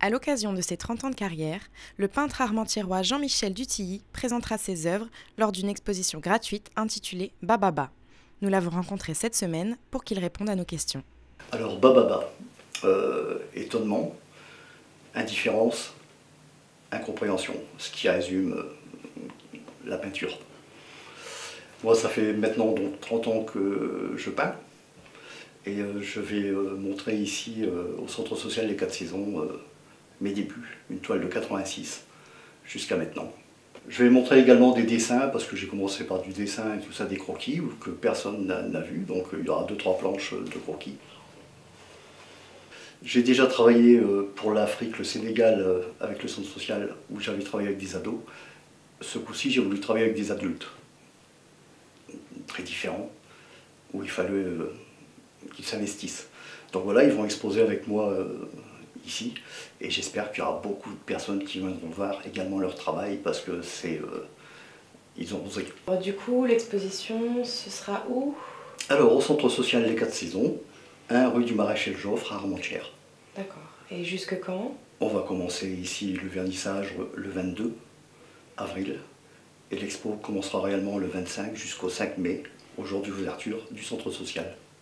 À l'occasion de ses 30 ans de carrière, le peintre armentiérois Jean-Michel Dutilly présentera ses œuvres lors d'une exposition gratuite intitulée Bababa. Nous l'avons rencontré cette semaine pour qu'il réponde à nos questions. Alors Bababa, étonnement, indifférence, incompréhension, ce qui résume la peinture. Moi, ça fait maintenant donc 30 ans que je peins et je vais montrer ici au Centre social des 4 saisons mes débuts, une toile de 86 jusqu'à maintenant. Je vais montrer également des dessins parce que j'ai commencé par du dessin et tout ça, des croquis que personne n'a vu, donc il y aura 2-3 planches de croquis. J'ai déjà travaillé pour l'Afrique, le Sénégal, avec le centre social où j'avais travaillé avec des ados. Ce coup-ci, j'ai voulu travailler avec des adultes, très différents, où il fallait qu'ils s'investissent. Donc voilà, ils vont exposer avec moi ici, et j'espère qu'il y aura beaucoup de personnes qui viendront voir également leur travail, parce que c'est... ils ont osé. Du coup, l'exposition, ce sera où? Alors, au centre social des 4 saisons, 1 rue du Maréchal Joffre à Armentières. D'accord. Et jusque quand? On va commencer ici le vernissage le 22 avril et l'expo commencera réellement le 25 jusqu'au 5 mai, au jour d'ouverture du centre social.